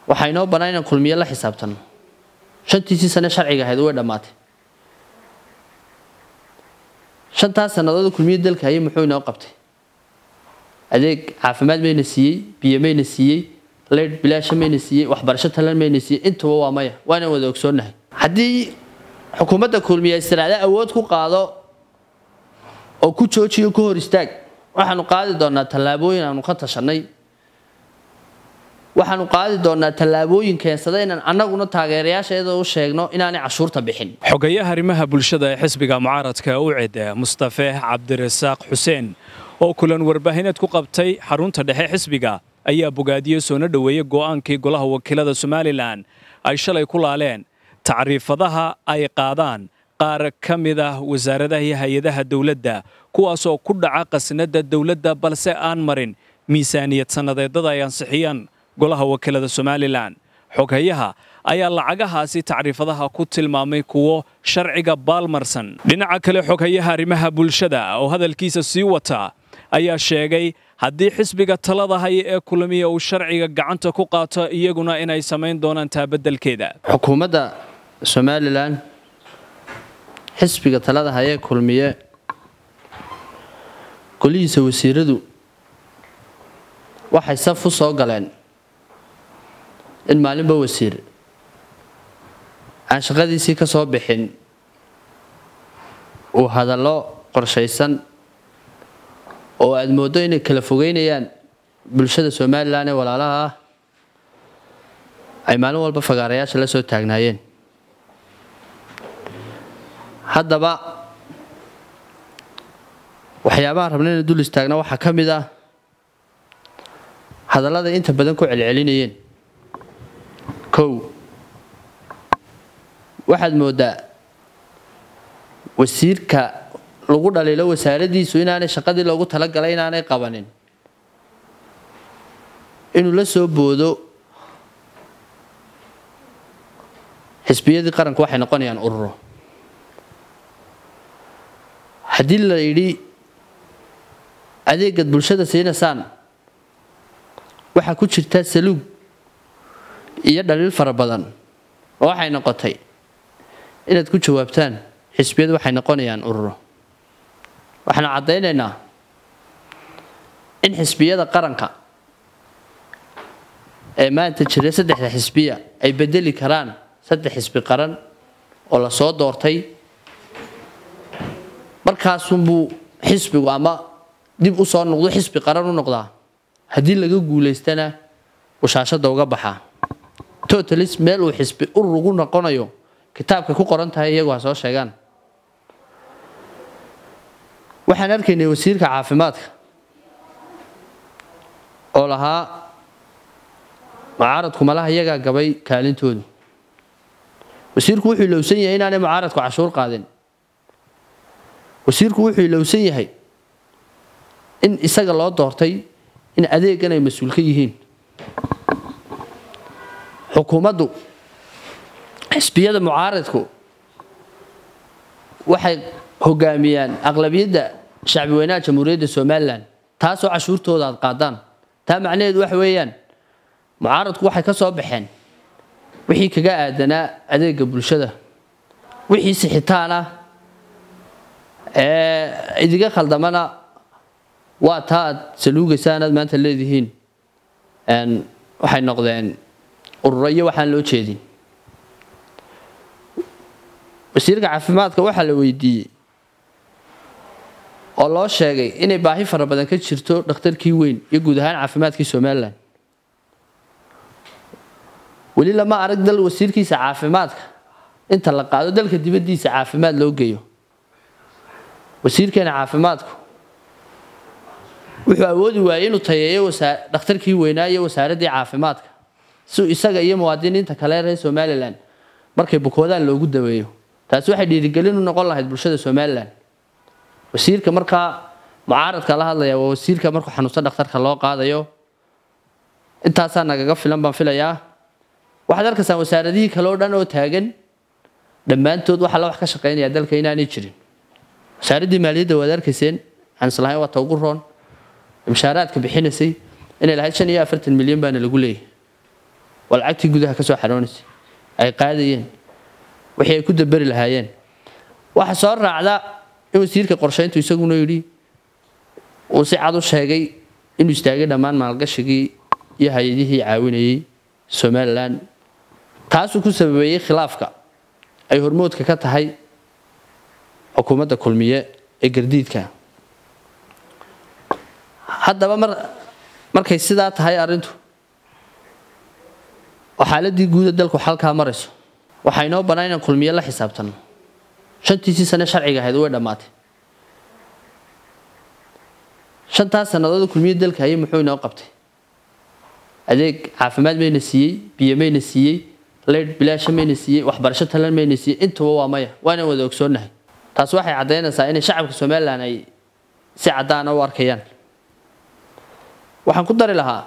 waxayna u banaan inaan kulmiye la xisaabtano shantiisii sano sharciga ahayd way dhamaatay shantaas sanadood kulmiye dalka ay muxuu inoo qabtay adeeg caafimaad mayna siiyay biyo mayna siiyay leed bilaash mayna siiyay waxbarasho talan mayna siiyay intuba waa maya waana wada ogsoonahay haddii xukuumadda kulmiye istiraada awood ku qaado oo ku joojiyo ku hor istaag waxaanu qaadi doonaa tallaabooyin aanu ka tashanay waxaanu qaadi doonaa tallaabooyin keensada inaan annaguna taageerayaasheeda u sheegno inaanay cashuurta bixin xogayaha arrimaha bulshada ee xisbiga mucaaradka UCID Mustafa Cabdirasaaq Xuseen oo kulan warbaahineed ku qabtay xarunta dhexe xisbiga ayaa bogaadiyay soo dhaweeyay go'aankii golaha wakiilada Somaliland ay shalay ku laaleen tacriifadaha ay qaadaan qaar ka mid ah wasaaradaha iyo hay'adaha dawladda kuwaas oo ku dhaca qasnada dawladda balse aan marin miisaaniyad sanadeedada ay ansixiyaan golaha wakiilada Somaliland xogayaha ayaa lacagahaasi tacriifadaha ku tilmaamay kuwo sharciga baalmarsan dhinaca kale xogayaha arrimaha bulshada oo hadalkiisa sii wata ayaa sheegay haddii xisbiga talada haya ee kulmiye uu sharciga gacanta ku qaato iyaguna inay sameyn doonaan taabadalkeeda xukuumadda Somaliland xisbiga talada haya ee kulmiye golihiisa wasiiradu waxay saf u soo galeen in maalinba wasiir aan shaqadiisii ka soo bixin uu hadallo qorshaysan oo aad moodo inay kala fogeynayaan bulshada Somaliland ee walaalaha ah ay maalin walba fagaarayaasha la soo taagnaayeen haddaba waxyaabaha rabnay in dul istaagna waxa ka mid ah hadallada inta badan ku celcelinayeen waxaad moodaa wasiirka lagu dhaliilo wasaaradiisu inaanay shaqadii loogu talagalay inaanay qabanin inuu la soo boodo xisbiyadii qaranku waxay noqonayaan ururo haddii la yidhi adeegad bulshada siinasaan waxaa ku jirta saluug iyo dhaliil fara badan oo waxay noqotay inaad ku jawaabtaan xisbiyadu waxay noqonayaan ururo waxaan cadeynaynaa in xisbiyada qaranka ee maanta jira saddexda xisbiya ay bedeli karaan saddex xisbi qaran oo la soo doortay markaasunbuu xisbigu ama dib u soo noqdo xisbi qaran u noqdaa haddii laga guulaystana ushaashada uga baxaa totalis meel uu xisbi urur ugu noqonayo kitaabka ku qoran tahay iyagu ha soo sheegaan waxaan arkaynay wasiirka caafimaadka oo lahaa mucaaradku malaha iyagaa gabay kaalintoodu wasiirku wuxuu ilowsan yahay inaanay mucaaradku cashuur qaadin wasiirku wuxuu ilowsan yahay in isaga loo doortay in adeegan ay mas'uul ka yihiin xukuumaddu xisbiyada mucaaradku waxay hogaamiyaan aqlabiyadda shacbi weynaha jamhuuriyadda Somaliland taasoo cashuurtooda aad qaadaan taa macnaheedu waxa weeyaan mucaaradku waxay ka soo baxeen wixii kaga aadanaa adeega bulshada wixii sixitaana idiga khaldamana waa taa aad saluugaysaan aad maanta leedihiin waxay noqdeen ururo iyo waxaan loo jeedin wasiirka caafimaadka waxaa la weydiiyey oo loo sheegay inay baahi fara badan ka jirto dhakhtarkii weyn iyo guud ahaan caafimaadkii Somaliland wali lama arag dal wasiirkiisa caafimaadka inta la qaado dalka dibadiisa caafimaad loo geeyo wasiirkeena caafimaadku wuxuu awoodi waayay inuu tayeeyo dhakhtarkii weynaa iyo wasaaradii caafimaadka si isaga iyo muwaadiniinta kale ee Somaliland markay bukoodaan loogu daweeyo taasi waxay dhiirigelin u noqon lahayd bulshada Somaliland wasiirka marka mucaaradka la hadlaya waa wasiirka markuu xanuunsan dhakhtarka loo qaadayo intaas nagaga filan baan filayaa waxaad arkaysaa wasaaradihii kale oo dhan oo taagan dhammaantood waxa la wax ka shaqeynaya dalka inaanay jirin wasaaradii maaliyadda waad arkayseen aan islahayn waa ugu roon mushaaraadka bixinaysay inay lahayd 45 milyan baan lagu leeyahay والعكتي جودها كسو حرونس أي قادين وحي كده بري لهايين واحد صار على إنه يصير كقرشين تيسقونه يري وسعادو شاقي إنه يستاجي دمان مالقشقي يهايديه عاوني سومالان تاسو كسببي خلافك أي هرمود ككتهاي حكومة كلمية إجرديدك حتى markay sidaa tahay arintu waxaaladii guud dalku xalka marayso waxay noo banaayeen kulmiye la xisaabtano shantii sano sharciga ahayd way dhamaatay shantaa sanadood kulmiye dalka ay muxuu inoo qabtay adeeg caafimaad meena siiyay biyo meena siiyay leed bilaash meena siiyay waxbarasho talan meena siiyay intuba waa maya waana wada ogsoonahay taas waxay cadeynaysaa in shacabka Soomaaliland ay si cadaan u arkayaan waxaan ku dari lahaa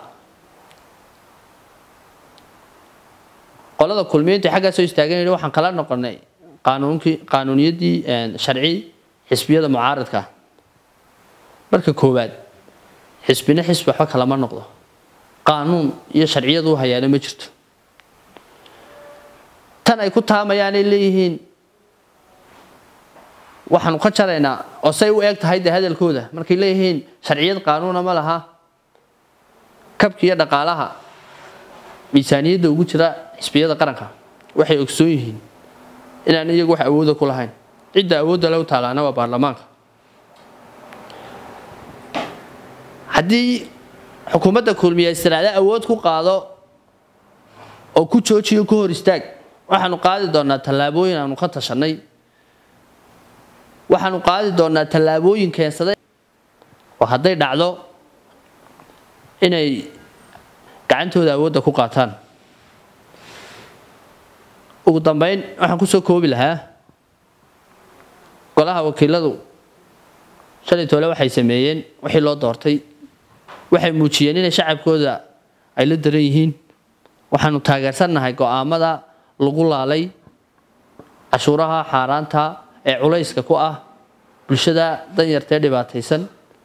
qolada kulmiyeynta xagga soo istaageen waxaan kala noqonay qaanuuniyadii sharci xisbiyada mucaaradka marka koowaad xisbina xisb waxa kala ma noqdo qaanuun iyo sharciyadu hayaan ma jirto tan ay ku taamayaan ay leeyihiin waxaan ka jaraynaa oo say u eeg tahay hadalkooda markay leeyihiin sharciyad qaanuuna ma laha kabkiya dhaqaalaha miisaaniyada ugu jira xisbiyada qaranka waxay ogsoon yihiin inaan iyagu wax awood ku lahayn cid awood leh u taalaana waa baarlamaanka hadii xukuumadda kulmiye istiraada awood ku qaado oo ku joojiyo ku hor istaag waxaanu qaadi doonaa talaabooyin aanu ka tashanay waxaanu qaadi doonaa talaabooyin keensaday oo haday dhacdo inay gacantooda awoodda ku qaataan ugu dambeyn waxaan ku soo koobi lahaa golaha wakiiladu shalay toole waxay sameeyeen wixii loo doortay waxay muujiyeen in shacabkooda ay la daran yihiin waxaanu taageersanahay go'aamada lagu laalay cashuuraha xaaraanta ee culayska ku ah bulshada danyarta ee dhibaataysan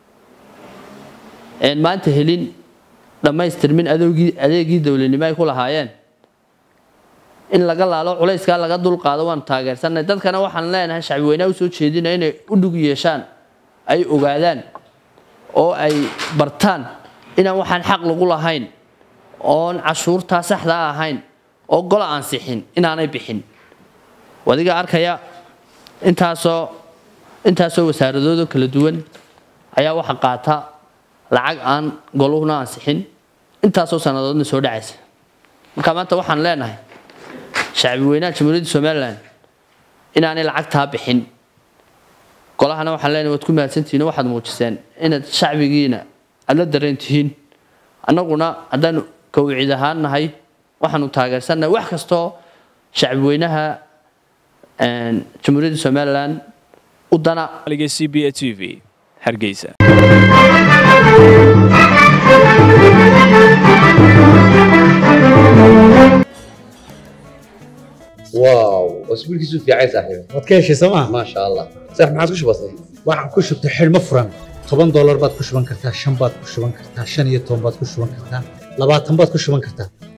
een maanta helin dhamaystirmin adeegii dawladnimo ay ku lahaayeen in laga laalo culayska laga dul qaado waan taageersanay dadkana waxaan leenahay shacbi weynaha u soo jeedinaa inay u dhug yeeshaan ay ogaadaan oo ay bartaan inaan waxaan xaq lagu lahayn oon cashuurta saxda ahayn oo gol aan sixin inaanay bixin wadiga arkaya intaasoo wasaaradooda kala duwan ayaa waxa qaata lacag aan goluhuna aan sixin intaasoo sanadoodna soo dhacaysa marka maanta waxaan leenahay shacbi weynaha Jamhuuriyadda Soomaaliland inaanay lacagta bixin golahana waxaan leenahay wad ku mahadsantihiin waxaad muujiseen inaad shacbigiina ala dareentihiin annaguna hadaan kowcid ahaan nahay waxaanu taageersanahay wax kasto shacbi weynaha Jamhuuriyadda Soomaaliland u dana CBA TV Hargeysa واو اسبوع كيسو في عايز صاحبي wadkeeshi sama ما شاء الله صح ما عادش بسيط waxaan ku shubtay xilmo furan $10 baad ku shuban kartaa 5 baad ku shuban kartaa 15 baad ku shuban kartaa 20 baad ku shuban kartaa